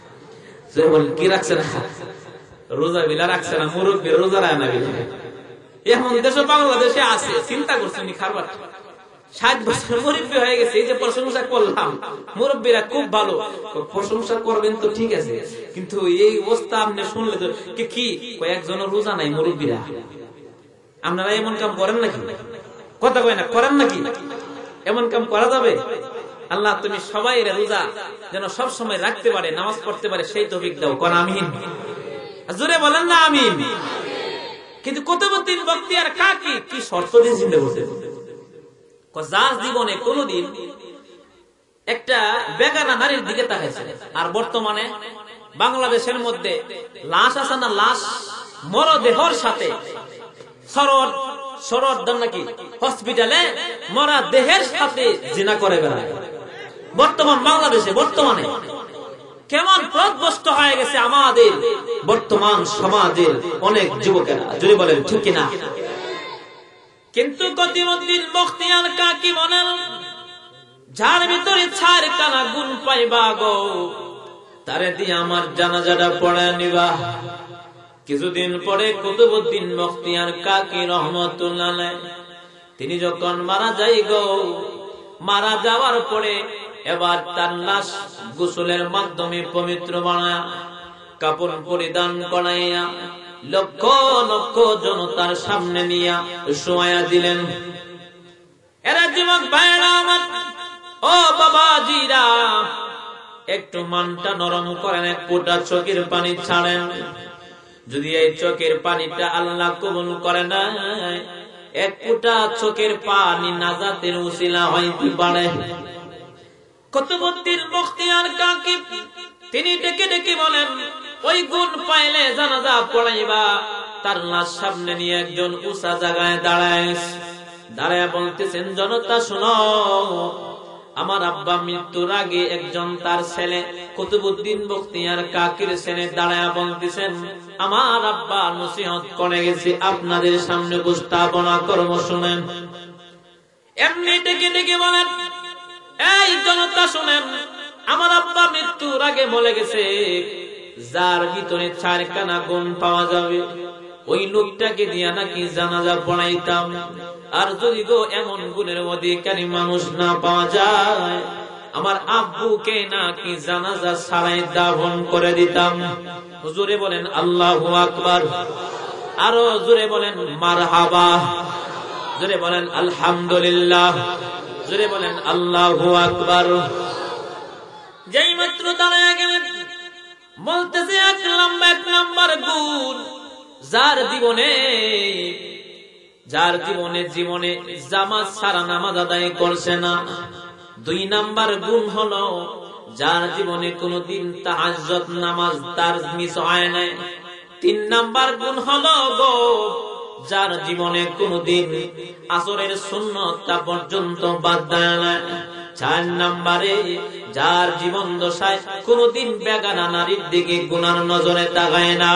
কি রাখছে না? রোজা বিলা রাখছে না, মুরব্বী রোজা রায় না। এমন দেশ বাংলাদেশে আছে, চিন্তা করছেন খাবার ষাট বছর মুরব্বী হয়ে গেছে, এই যে প্রশংসা করলাম মুরব্বীরা খুব ভালো, প্রশংসা করবেন তো ঠিক আছে, কিন্তু এই অবস্থা আপনি শুনলে তো কি কয়েকজন রোজা নাই মুরব্বীরা। আপনারা এমন কাম করেন নাকি? কথা কয় না, করেন নাকি? এমন কাম করা যাবে? আল্লাহ তুমি সবাই রোজা যেন সব সময় রাখতে পারে, নামাজ পড়তে পারে, সেই তৌফিক দাও। কোন আমিন? জোরে বলেন না আমিন। কিন্তু কুতুবউদ্দিন বখতিয়ার কাকি কি শর্ত দিয়ে চিন্তা করছে, যার জীবনে কোনদিন একটা বেগানা নারীর দিকে তাকাইছে। আর বর্তমানে বাংলাদেশের মধ্যে লাশ আছে না, লাশ মরদেহর সাথে সরদ সরদ নাকি হসপিটালে মরা দেহের সাথে জিনা করে বেড়ায়। বর্তমান বাংলাদেশে বর্তমানে কেমন পথভ্রষ্ট হয়ে গেছে আমাদের বর্তমান সমাজের অনেক যুবকেরা, যদি বলেন ঠিক কিনা। কিন্তু কুতুবউদ্দিন বখতিয়ার কাকি বলেন, যার ভিতরে চার কানা গুণ পাইবা গো, তারে দিয়ে আমার জানাজাটা পড়ায় নিবা। কিছুদিন পরে কুতুবউদ্দিন বখতিয়ার কাকি রহমতুল্লাহ আলাইহি তিনি যখন মারা যায় গো, মারা যাওয়ার পরে এবার তার লাশ গোসলের মাধ্যমে পবিত্র বানায়া কাপড় পরিধান করাইয়া লক্ষ লক্ষ জনতার সামনে নিয়া শোয়া দিলেন। এরা যুবক ভাইরা আমার, ও বাবাজিরা, একটু মনটা নরম করেন, এক ফোঁটা চোখের পানি ছাড়েন। যদি এই চোখের পানিটা আল্লাহ কবুল করে না, এক ফোঁটা চোখের পানি নাজাতের উসিলা হইতে পারে। কুতুবউদ্দিন বখতিয়ার কাকি তিনি ডেকে ডেকে বলেন, ওই গুণ পাইলে জানাজা পড়াইবা। তার লাশ সামনে নিয়ে একজন উঁচা জায়গায় দাঁড়ায় দাঁড়ায় বলতেছেন, জনতা শোনো, আমার আব্বা মৃত্যুর আগে একজন তার ছেলে কুতুবউদ্দিন বখতিয়ার কাকির ছেলে দাঁড়ায় বলতেছেন, আমার আব্বা নসিহত করে গেছে, আপনাদের সামনে উপস্থাপনা করব, শুনেন। এমনি ডেকে ডেকে বলেন, এই জনতা শুনেন, আমার আব্বা মৃত্যুর আগে বলে গেছে, যার ভিতরে চারখানা গুণ পাওয়া যাবে ওই লোকটাকে দিয়া নাকি জানাজা পড়াইতাম। আর যদি গো এমন গুণের অধিকারী মানুষ না পাওয়া যায়, আমার আব্বুকে নাকি জানাজা ছাড়াই দাফন করে দিতাম। হুজুরে বলেন আল্লাহু আকবার, আরো জোরে বলেন মারহাবা, জোরে বলেন আলহামদুলিল্লাহ, জোরে বলেন আল্লাহু আকবার। যেই মাত্র দাঁড়ায় গেলেন, বলতেছে এক লম্বা এক নাম্বার গুণ, যার জীবনে যার জীবনে জীবনে জামাত সারা নামাজ আদায় করছে না। দুই নাম্বার গুণ হলো, যার জীবনে কোনদিন তাহাজ্জুদ নামাজ তার মিস হয় নাই। তিন নাম্বার গুণ হলো গো, যার জীবনে কোনদিন আসরের সুন্নতটা পর্যন্ত বাদ দেয় না। চার নাম্বারে, যার জীবন দশায় কোনদিন বেগানা নারীর দিকে গুনার নজরে তাকায় না।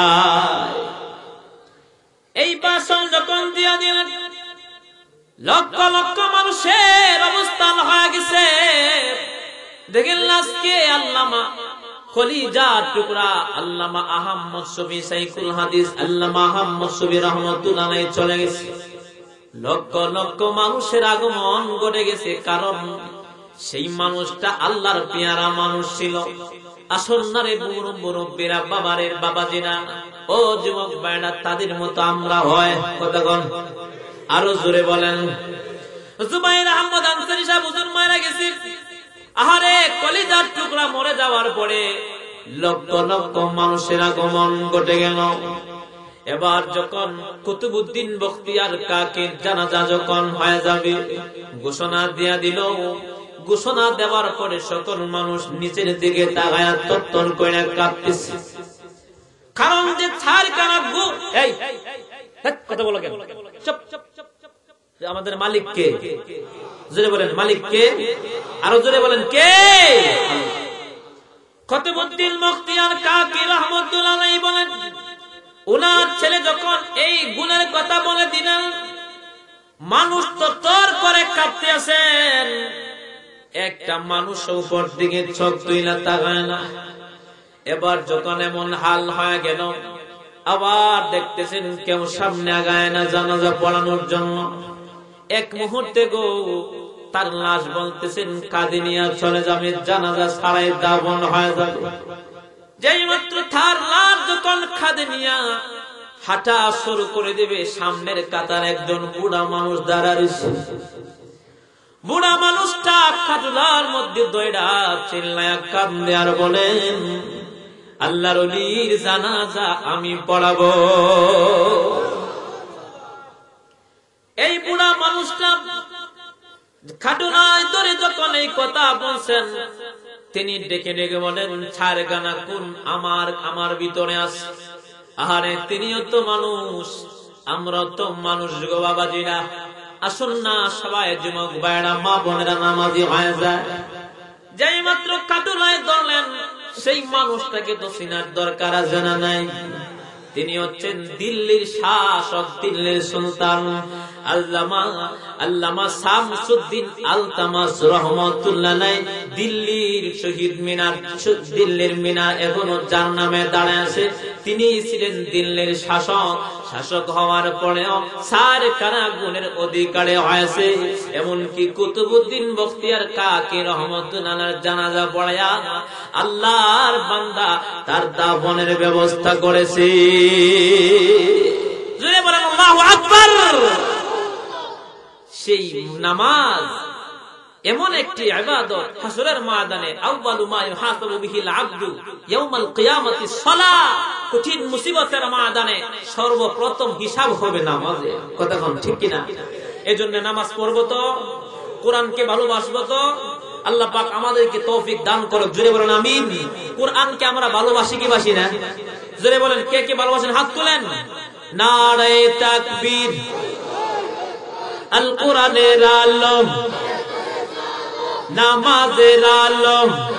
এই ভাষণ যখন দিয়া দিলেন, লক্ষ লক্ষ মানুষের অবস্থান হয়ে গেছে। দেখেন আজকে আল্লামা খলিজার টুকরা আল্লামা আহমদ শফি শাইখুল হাদিস আল্লামা আহমদ শফি রহমাতুল্লাহ আলাইহি চলে গেছে। লক্ষ লক্ষ মানুষের আগমন ঘটে গেছে, কারণ সেই মানুষটা আল্লাহর পেয়ারা মানুষ ছিল। আসন্নারে বুড়ো মুরব্বীরা, বাবারের বাবাজিরা, ও যুবক ভাইরা, তাদের মতো আমরা হয় কতক্ষণ? আরো জোরে বলেন। জুবাইর আহমদ আনসারী সাহেব হুজুর মারা গেছে। আহারে, কলিজার টুকরা মরে যাওয়ার পরে লক্ষ লক্ষ মানুষের আগমন ঘটে গেল। এবার যখন কুতুবউদ্দিন বখতিয়ার কাকির জানাজা যখন হয়ে যাবে, ঘোষণা দিয়া দিল। ঘোষণা দেওয়ার পরে সকল মানুষ নিচের দিকে তাকায়া তত্তর করে কাঁপতেছে, কারণ যে ছাড় কানা গু এই কথা বলো কেন? চুপ। আমাদের মালিক কে? জোরে বলেন মালিক কে? আরো জোরে বলেন কে? কুতুবউদ্দিন বখতিয়ার কাকি রহমাতুল্লাহ আলাইহি বলেন, উনার ছেলে যখন এই গুণের কথা বলে দিলেন, মানুষ তো তর করে কাঁপতে আছেন, একটা মানুষ উপর দিকে চোখ তুইলা তাকায় না। এবার যখন এমন হাল হয়ে গেল, আবার দেখতেছেন কেউ সামনে আগায় না জানাজা পড়ানোর জন্য। এক মুহূর্তে গো তার লাশ বলতেছেন কাঁধে নিয়ে চলে যাবে, জানাজা ছাড়াই দাফন হয়ে যাবে। যেই মাত্র তার লাশ যখন কাঁধে নিয়ে হাঁটা শুরু করে দেবে, সামনের কাতার একজন বুড়া মানুষ দাঁড়া রয়েছে। বুড়া মানুষটা খাটুলার মধ্যে দইরা চিল্লায়া কান্দে আর বলেন, আল্লাহর ওলির জানাজা আমি পড়াবো। এই বুড়া মানুষটা খাটুলায় ধরে যখন এই কথা বলছেন, তিনি ডেকে ডেকে বলেন, ছাড় গানা কোন আমার আমার ভিতরে আছে। আহারে তিনিও তো মানুষ, আমরা তো মানুষ গো বাবাজিরা। আসুন না সবাই যুবক ভাইরা মা বোনেরা নামাজি হয়ে যায়। যেই মাত্র কাটুলায় ধরলেন, সেই মানুষটাকে তো চিনার দরকার আছে না নাই? তিনি হচ্ছেন দিল্লির শাসক, দিল্লির সুলতান আল্লামা আল্লামা শামসুদ্দিন আলতামাস রহমাতুল্লাহ আলাইহি। দিল্লির শহীদ মিনার, দিল্লির মিনার এখনো যার নামে দাঁড়ায় আছে, তিনি ছিলেন দিল্লির শাসক। শাসক হওয়ার পরেও সার কারা গুণের অধিকারে হয়েছে। এমনকি কুতুবউদ্দিন বখতিয়ার কাকি রহমাতুল্লাহ আলাইহির জানাজা পড়ায়া আল্লাহর বান্দা তার দাফনের ব্যবস্থা করেছে। জোরে বলেন আল্লাহু আকবার। সেই নামাজ এমন একটি ইবাদত, হাসরের ময়দানে আউয়ালু মা ইউহাসাবু বিহিল আবদু ইয়াউমাল কিয়ামাতিস সালাহ। কঠিন মুসিবতের ময়দানে সর্বপ্রথম হিসাব হবে নামাজে। কথা কোন ঠিক কিনা? এজন্য নামাজ পড়বো তো, কোরআনকে ভালোবাসবো তো। আল্লাহ পাক আমাদেরকে তৌফিক দান করুক। জোরে বলেন আমিন। কোরআনকে আমরা ভালোবাসি কি বাসি না? জোরে বলেন কে কে ভালোবাসেন, হাত তুলেন। নারে তাকবীর। আল কোরআনের আলো, নামাজের আলো।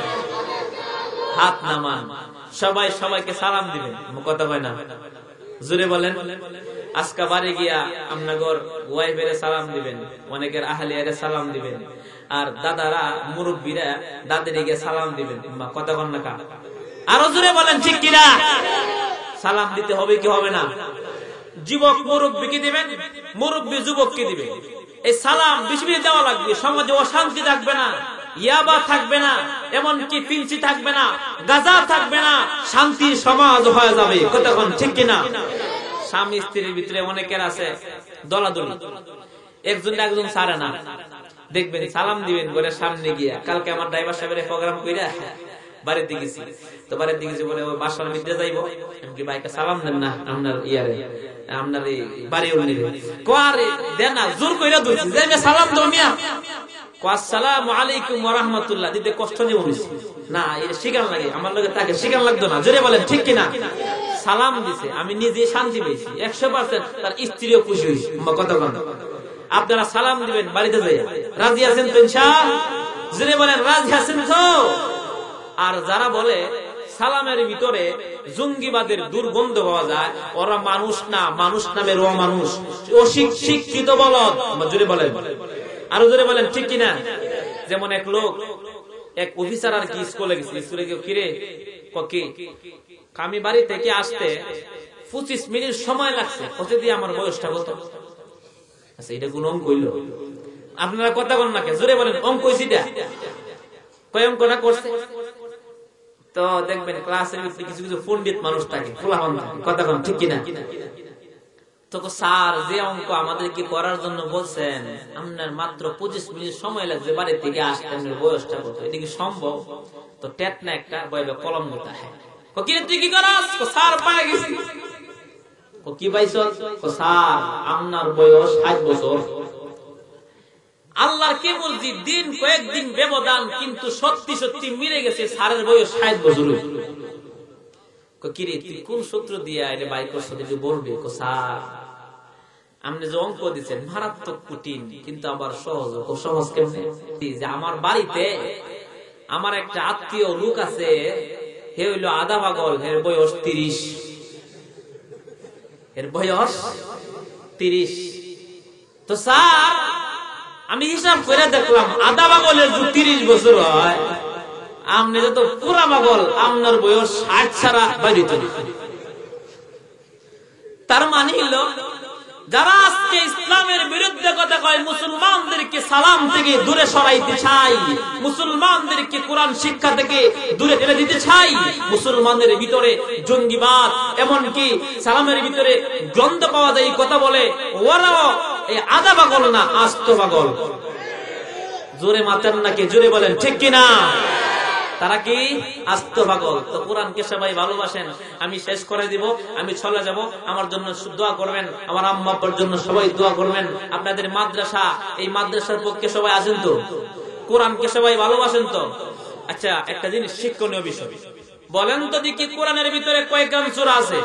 হাত নামান, সবাই সবাইকে সালাম দিবেন। কথা হয় না? জোরে বলেন। আজকে বাড়ি গিয়া আপনার ওয়াইফের সালাম দিবেন, অনেকের আহলিয়ারে সালাম দিবেন, আর দাদারা মুরব্বীরা দাদের গিয়ে সালাম দিবেন। কথা কন না কা? আরো জোরে বলেন ঠিক কিনা? সালাম দিতে হবে কি হবে না? যুবক মুরব্বীকে দিবেন, মুরব্বী যুবককে দিবেন। এই সালাম বেশি বেশি দেওয়া লাগবে। সমাজে অশান্তি থাকবে না, ইয়াবা থাকবে না, এমনকি পিঞ্চি থাকবে না, গাঁজা থাকবে না, শান্তির সমাজ হয়ে যাবে। কতক্ষণ ঠিক কিনা? স্বামী স্ত্রীর ভিতরে অনেকের আছে দলাদলি, একজন একজন সারে না। দেখবেন সালাম দিবেন বলে সামনে গিয়া। কালকে আমার ড্রাইভার সাহেবের প্রোগ্রাম কইরা বাড়িতে গেছি, তো বাড়িতে গেছি বলে বাসার মধ্যে যাইবো, এমনকি বাইকে সালাম দেন না আপনার ইয়ারে, আপনার এই বাড়ি উন্নিরে কোয়ারে দেন না, জোর কইরা দিছি যে সালাম দাও মিয়া। আসসালামু আলাইকুম ওয়া রাহমাতুল্লাহ দিতে কষ্ট নিব না, এটা শিখান লাগে। আমার লগে তাকে শিখান লাগতো না। জোরে বলেন ঠিক কিনা? সালাম দিছে, আমি নিজে শান্তি পেয়েছি একশো পার্সেন্ট, তার স্ত্রীও খুশি হয়েছে। কথা বলেন। আপনারা সালাম দিবেন বাড়িতে যাই, রাজি আছেন তো ইনশাআল্লাহ? জোরে বলেন রাজি আছেন তো? আর যারা বলে সালামের ভিতরে জঙ্গিবাদের দুর্গন্ধ পাওয়া যায়, ওরা মানুষ না, মানুষ নামের ও মানুষ, অশিক্ষিত বলদ। জোরে বলেন, আরো জোরে বলেন ঠিক কিনা? যেমন এক লোক, এক অফিসার আর কি স্কুলে গেছে, স্কুলে গিয়ে কিরে কি আমি বাড়ি থেকে আসতে পঁচিশ মিনিট সময় লাগছে, ওতে দিয়ে আমার বয়সটা কত? আচ্ছা এটা কোন অঙ্ক হইল? আপনারা কথা বলেন না কে? জোরে বলেন অঙ্ক হইছে এটা? কয় অঙ্ক না করছে? তো দেখবেন ক্লাসের ভিতরে কিছু কিছু পণ্ডিত মানুষ থাকে, কথা বলেন ঠিক কিনা? তো স্যার যে অঙ্ক আমাদেরকে করার জন্য বলছেন, আপনার মাত্র পঁচিশ মিনিট সময় লাগছে বাড়ি থেকে আসতে, আপনার বয়সটা কত? এটা কি সম্ভব? তো টেট না একটা বইবে কলম মতো হ্যাঁ তুই কি করাস? স্যার পায়ে গেছি। কি পাইছ? স্যার আপনার বয়স ষাট বছর। আল্লাহর কে বলছি দিন কয়েকদিন ব্যবধান, কিন্তু সত্যি সত্যি মিলে গেছে স্যারের বয়স ষাট বছর। কিরে তুই কোন সূত্র দিয়ে এটা বাই করছো একটু বলবে? স্যার আপনি যে অঙ্ক দিচ্ছেন মারাত্মক কঠিন, কিন্তু আবার সহজ। সহজ কেমনে? যে আমার বাড়িতে আমার একটা আত্মীয় লোক আছে, হে হইলো আধা পাগল, এর বয়স তিরিশ। এর বয়স তিরিশ। তো স্যার আমি হিসাব করে দেখলাম আধা পাগলের যদি তিরিশ বছর হয়, আপনি তো পুরা পাগল, আপনার বয়স ষাট ছাড়া বাইরে। তার মানে হলো যারা আজকে ইসলামের বিরুদ্ধে কথা কয়, মুসলমানদেরকে সালাম থেকে দূরে সরাইতে চাই, মুসলমানদেরকে কোরআন শিক্ষা থেকে দূরে ঠেলে দিতে চাই, মুসলমানদের ভিতরে জঙ্গিবাদ, এমনকি সালামের ভিতরে গ্রন্থ পাওয়া যায় কথা বলে, ওরাও এই আধা পাগল না, আস্ত পাগল। জোরে মাতেন নাকি? জোরে বলেন ঠিক কিনা? তারা কি আস্ত পাগল। তো কোরআনকে সবাই ভালোবাসেন। আমি শেষ করে দিব, আমি চলে যাব। আমার জন্য দোয়া করবেন, আমার আম্মা আব্বার জন্য সবাই দোয়া করবেন। আপনাদের মাদ্রাসা, এই মাদ্রাসার পক্ষে সবাই আছেন তো? কোরআনকে সবাই ভালোবাসেন তো? আচ্ছা, একটা জিনিস শিক্ষণীয় বিষয় বলেন তো দেখি, কোরআনের ভিতরে কয়খান সূরা আছে?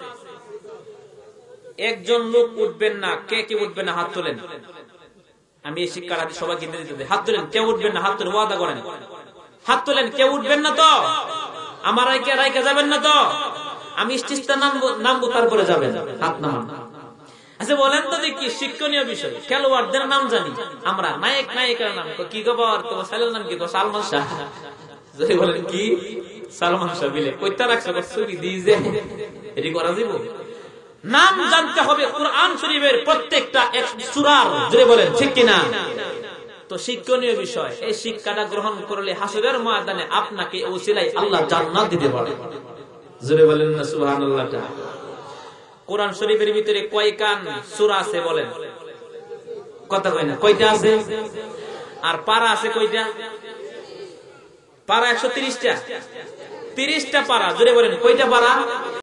একজন লোক উঠবেন না, কে কে উঠবেন না হাত তোলেন। আমি এই শিক্ষার হাতে সবাইকে দিতে দিতে হাত তোলেন। কেউ উঠবেন না, হাত তোলেন, ওয়াদা করেন। হাত তোলেন, কেউ উঠবেন না তো? আমার রাইকে রাইকে যাবেন না তো? আমি স্টেজটা নামবো, নামবো তারপরে যাবেন, হাত নামান। আচ্ছা বলেন তো দেখি শিক্ষণীয় বিষয়, খেলোয়াড়দের নাম জানি আমরা, নায়ক নায়িকার নাম। কি খবর তোমার ছেলের নাম কি? সালমান শাহ। যদি বলেন কি সালমান শাহ বিলে কইতা রাখছো, ছবি দিয়ে যে এটি করা দিব। নাম জানতে হবে কোরআন শরীফের প্রত্যেকটা এক সূরার। যদি বলেন ঠিক কিনা? তো শিক্ষণীয় বিষয়, এই শিক্ষাটা গ্রহণ করলে হাসরের ময়দানে আপনাকে ওসিলায় আল্লাহ জান্নাত দিতে পারে। জোরে বলেন না সুবহানাল্লাহ। কোরআন শরীফের ভিতরে কয়খান সূরা আছে বলেন? কথা কয় না, কয়টা আছে? আর পারা আছে কয়টা? পারা একশো তিরিশটা। তিরিশটা পারা। জোরে বলেন কয়টা পারা?